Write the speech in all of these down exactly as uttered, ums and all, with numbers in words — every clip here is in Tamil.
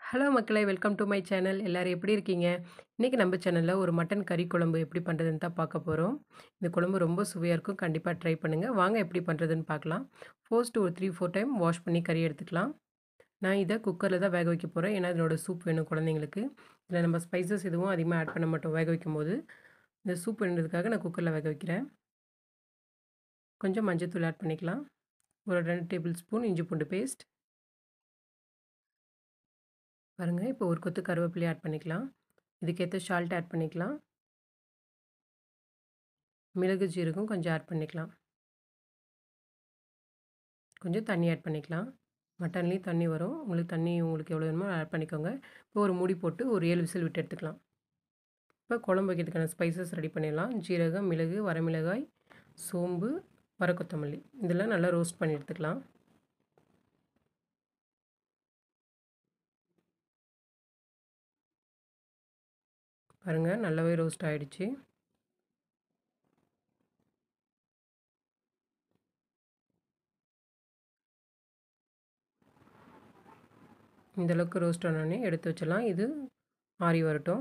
ஹலோ மக்களே! Welcome to my channel. எல்லாரும் எப்படி இருக்கீங்க? இன்னைக்கு நம்ம சேனல்ல ஒரு மட்டன் கறி குழம்பு எப்படி பண்ணுறதுன்னு தான் பார்க்க போறோம். இந்த குழம்பு ரொம்ப சுவையா இருக்கும். கண்டிப்பா ட்ரை பண்ணுங்க. வாங்க எப்படி பண்ணுறதுன்னு பார்க்கலாம். ஃபர்ஸ்ட் ஒரு மூன்று, நான்கு டைம் வாஷ் பண்ணி கறி எடுத்துக்கலாம். நான் இத குக்கர்ல தான் வேக வைக்க போறேன். ஏன்னா இதனோட சூப் வேணும் குழந்தைங்களுக்கு. இதில நம்ம ஸ்பைசஸ் எதுவும் அதிகமா ஆட் பண்ண மாட்டோம் வேக வைக்கும்போது. இந்த சூப் வேணுன்றதுக்காக நான் குக்கர்ல வேக வைக்கிறேன். கொஞ்சம் மஞ்சள்தூள் ஆட் பண்ணிக்கலாம். ஒரு ரெண்டு டேபிள் ஸ்பூன் இஞ்சி பூண்டு பேஸ்ட். பாருங்க, இப்போ ஒரு கொத்து கருவேப்பிலை ஆட் பண்ணிக்கலாம். இதுக்கேத்த சால்ட் ஆட் பண்ணிக்கலாம். மிளகு, ஜீரகம் கொஞ்சம் ஆட் பண்ணிக்கலாம். கொஞ்சம் தண்ணி ஆட் பண்ணிக்கலாம். மட்டன்லேயும் தண்ணி வரும். உங்களுக்கு தண்ணி உங்களுக்கு எவ்வளோ வேணுமோ ஆட் பண்ணிக்கோங்க. இப்போ ஒரு மூடி போட்டு ஒரு ஏழு விசில் விட்டு எடுத்துக்கலாம். இப்போ குழம்பு வைக்கிறதுக்கான ஸ்பைசஸ் ரெடி பண்ணிடலாம். ஜீரகம், மிளகு, வரமிளகாய், சோம்பு, வர கொத்தமல்லி இதெல்லாம் நல்லா ரோஸ்ட் பண்ணி எடுத்துக்கலாம். பாருங்கள், நல்லாவே ரோஸ்ட் ஆகிடுச்சு. இந்தளவுக்கு ரோஸ்ட் ஆனோடனே எடுத்து வச்சிடலாம். இது ஆறி வரட்டும்.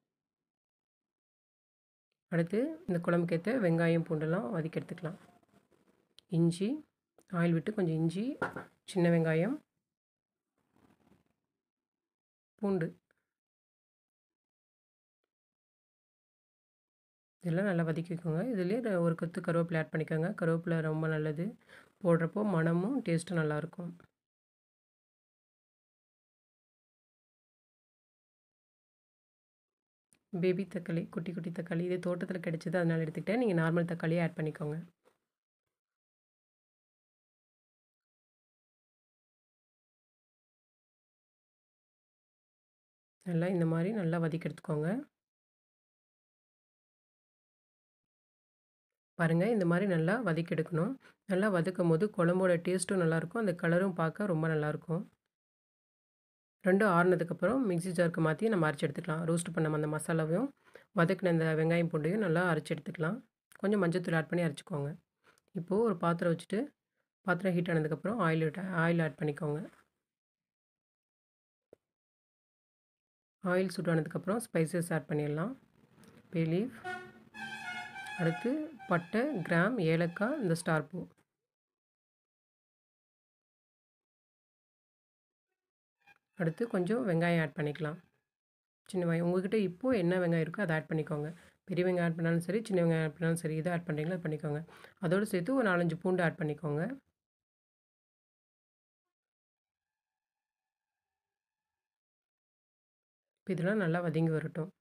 அடுத்து இந்த குழம்புக்கு ஏற்ற வெங்காயம் பூண்டெல்லாம் வதக்கி எடுத்துக்கலாம். இஞ்சி, ஆயில் விட்டு கொஞ்சம் இஞ்சி, சின்ன வெங்காயம், பூண்டு இதெல்லாம் நல்லா வதக்கிக்கோங்க. இதுலேயே ஒரு கொத்து கருவேப்பிலை ஆட் பண்ணிக்கோங்க. கருவேப்பிலை ரொம்ப நல்லது. போடுறப்போ மணமும் டேஸ்ட்டும் நல்லாயிருக்கும். பேபி தக்காளி, குட்டி குட்டி தக்காளி இது தோட்டத்தில் கிடைச்சது, அதனால் எடுத்துக்கிட்டேன். நீங்கள் நார்மல் தக்காளியே ஆட் பண்ணிக்கோங்க. நல்லா இந்த மாதிரி நல்லா வதக்கி எடுத்துக்கோங்க. பாருங்கள், இந்த மாதிரி நல்லா வதக்கி எடுக்கணும். நல்லா வதக்கும் போது குழம்போட டேஸ்ட்டும் நல்லாயிருக்கும். அந்த கலரும் பார்க்க ரொம்ப நல்லாயிருக்கும். ரெண்டும் ஆறுனதுக்கப்புறம் மிக்ஸி ஜாருக்கு மாற்றி நம்ம அரைச்சி எடுத்துக்கலாம். ரோஸ்ட் பண்ண அந்த மசாலாவையும் வதக்கின அந்த வெங்காயம் பூண்டையும் நல்லா அரைச்சி எடுத்துக்கலாம். கொஞ்சம் மஞ்சள்தூள் ஆட் பண்ணி அரைச்சிக்கோங்க. இப்போது ஒரு பாத்திரம் வச்சுட்டு பாத்திரம் ஹீட் ஆனதுக்கப்புறம் ஆயில் ஆயில் ஆட் பண்ணிக்கோங்க. ஆயில் சூடானதுக்கப்புறம் ஸ்பைசஸ் ஆட் பண்ணிடலாம். பே லீஃப், அடுத்து பட்டை, கிராம், ஏலக்காய், இந்த ஸ்டார் பூ. அடுத்து கொஞ்சம் வெங்காயம் ஆட் பண்ணிக்கலாம். சின்ன வெங்காயம் உங்கள்கிட்ட இப்போது என்ன வெங்காயம் இருக்கோ அதை ஆட் பண்ணிக்கோங்க. பெரிய வெங்காயம் ஆட் பண்ணாலும் சரி, சின்ன வெங்காயம் ஆட் பண்ணாலும் சரி, இதை ஆட் பண்ணுறீங்களா அது பண்ணிக்கோங்க. அதோடு சேர்த்து ஒரு நாலஞ்சு பூண்டு ஆட் பண்ணிக்கோங்க. இப்போ இதெல்லாம் நல்லா வதங்கி வரட்டும்.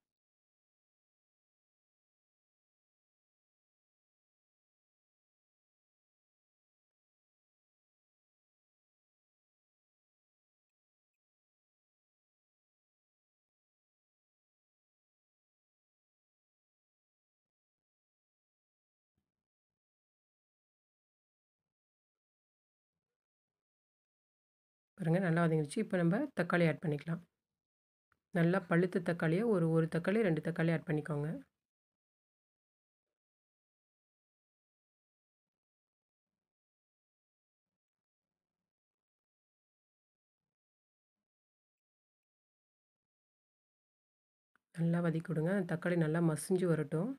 பாருங்கள், நல்லா வதங்கிடுச்சு. இப்போ நம்ம தக்காளி ஆட் பண்ணிக்கலாம். நல்லா பழுத்த தக்காளியை ஒரு ஒரு தக்காளி ரெண்டு தக்காளி ஆட் பண்ணிக்கோங்க. நல்லா வதக்கி விடுங்க. தக்காளி நல்லா மசிஞ்சு வரட்டும்.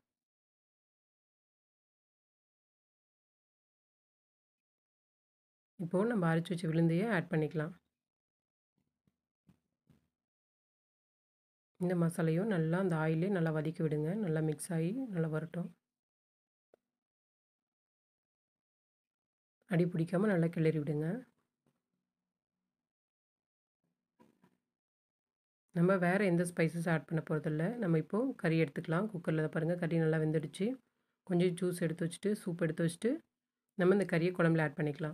இப்போது நம்ம அரைச்சி வச்ச விழுந்தையே ஆட் பண்ணிக்கலாம். இந்த மசாலையும் நல்லா அந்த ஆயிலே நல்லா வதக்கி விடுங்க. நல்லா மிக்ஸ் ஆகி நல்லா வரட்டும். அடி பிடிக்காமல் நல்லா கிளறி விடுங்க. நம்ம வேறு எந்த ஸ்பைசஸ் ஆட் பண்ண போகிறதில்ல. நம்ம இப்போது கறி எடுத்துக்கலாம். குக்கரில் பாருங்கள், கறி நல்லா வெந்துடுச்சு. கொஞ்சம் ஜூஸ் எடுத்து வச்சுட்டு சூப் எடுத்து வச்சுட்டு நம்ம இந்த கறியை குழம்புல ஆட் பண்ணிக்கலாம்.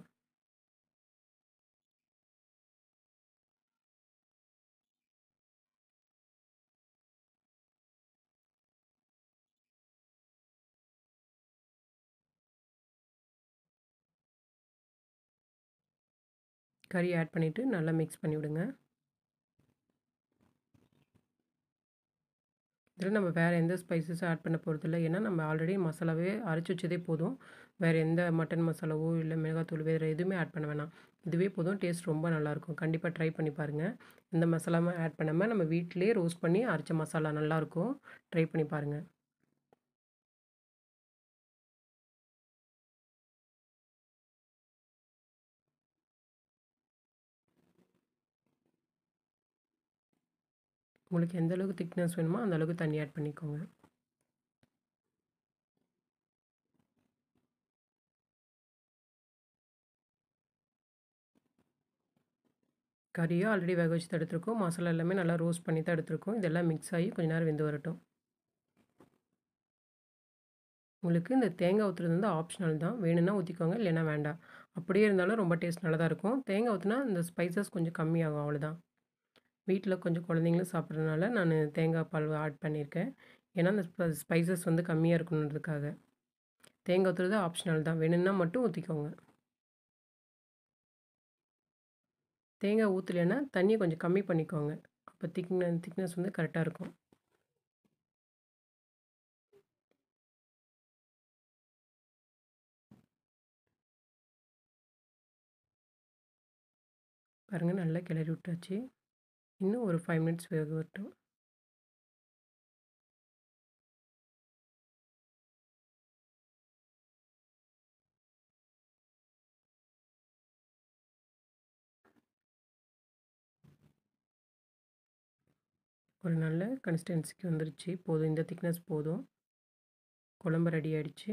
கறி ஆட் பண்ணிவிட்டு நல்லா மிக்ஸ் பண்ணி விடுங்க. இதில் நம்ம வேறு எந்த ஸ்பைசஸும் ஆட் பண்ண போகிறதில்ல. ஏன்னா நம்ம ஆல்ரெடி மசாலாவே அரைச்சி வச்சதே போதும். வேறு எந்த மட்டன் மசாலாவோ இல்லை மிளகாத்தூள் வேறு எதுவுமே ஆட் பண்ண வேணாம். இதுவே போதும். டேஸ்ட் ரொம்ப நல்லாயிருக்கும். கண்டிப்பாக ட்ரை பண்ணி பாருங்கள். எந்த மசாலாவும் ஆட் பண்ணாமல் நம்ம வீட்டிலேயே ரோஸ்ட் பண்ணி அரைச்ச மசாலா நல்லாயிருக்கும். ட்ரை பண்ணி பாருங்கள். உங்களுக்கு எந்த அளவுக்கு திக்னஸ் வேணுமோ அந்த அளவுக்கு தண்ணி ஆட் பண்ணிக்கோங்க. கறியும் ஆல்ரெடி வேக வச்சு தான் எடுத்துருக்கோம். மசாலா எல்லாமே நல்லா ரோஸ்ட் பண்ணி தான் எடுத்துருக்கோம். இதெல்லாம் மிக்ஸ் ஆகி கொஞ்ச நேரம் வெந்து வரட்டும். உங்களுக்கு இந்த தேங்காய் ஊற்றுறது வந்து ஆப்ஷனல் தான். வேணும்னா ஊற்றிக்கோங்க, இல்லைன்னா வேண்டாம். அப்படியே இருந்தாலும் ரொம்ப டேஸ்ட் நல்லா தான் இருக்கும். தேங்காய் ஊற்றினா இந்த ஸ்பைசஸ் கொஞ்சம் கம்மியாகும், அவ்வளோதான். வீட்டில் கொஞ்சம் குழந்தைங்களும் சாப்பிட்றதுனால நான் தேங்காய் பால் ஆட் பண்ணியிருக்கேன். ஏன்னா அந்த ஸ்ப ஸ்பைசஸ் வந்து கம்மியாக இருக்கணுன்றதுக்காக. தேங்காய் ஊற்றுறது ஆப்ஷனல் தான். வேணும்னா மட்டும் ஊற்றிக்கோங்க. தேங்காய் ஊற்றலைன்னா தண்ணியை கொஞ்சம் கம்மி பண்ணிக்கோங்க. அப்போ திக்ன திக்னஸ் வந்து கரெக்டாக இருக்கும். பாருங்கள், நல்லா கிளறி விட்டாச்சு. இன்னும் ஒரு ஃபைவ் மினிட்ஸ் வேக வரட்டும். ஒரு நல்ல கன்சிஸ்டன்சிக்கு வந்துருச்சு. போதும், இந்த திக்னஸ் போதும். குழம்பு ரெடி ஆயிடுச்சு.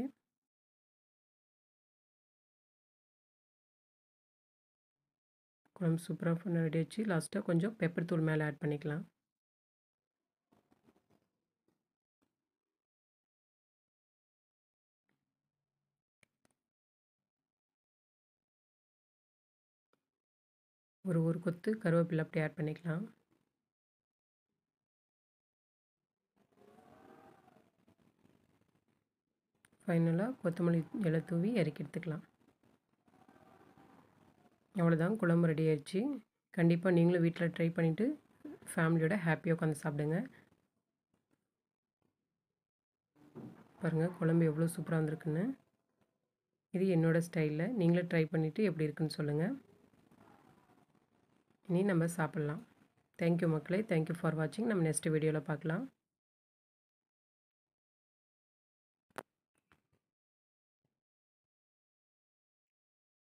குழம்பு சூப்பராக பண்ண ரெடி ஆயிடுச்சு. லாஸ்ட்டாக கொஞ்சம் பெப்பர் தூள் மேலே ஆட் பண்ணிக்கலாம். ஒரு ஒரு கொத்து கருவேப்பிலை அப்படி ஆட் பண்ணிக்கலாம். ஃபைனலாக கொத்தமல்லி இலை தூவி இறக்கி எடுத்துக்கலாம். அவ்வளோதான், குழம்பு ரெடி ஆயிடுச்சு. கண்டிப்பாக நீங்களும் வீட்டில் ட்ரை பண்ணிவிட்டு ஃபேமிலியோட ஹாப்பியாக உட்காந்து சாப்பிடுங்க. பாருங்கள், குழம்பு எவ்வளோ சூப்பராக வந்திருக்குன்னு. இது என்னோடய ஸ்டைலில். நீங்களும் ட்ரை பண்ணிவிட்டு எப்படி இருக்குன்னு சொல்லுங்கள். இனி நம்ம சாப்பிட்லாம். தேங்க்யூ மக்களே. தேங்க்யூ ஃபார் வாட்சிங். நம்ம நெக்ஸ்ட் வீடியோவில் பார்க்கலாம்.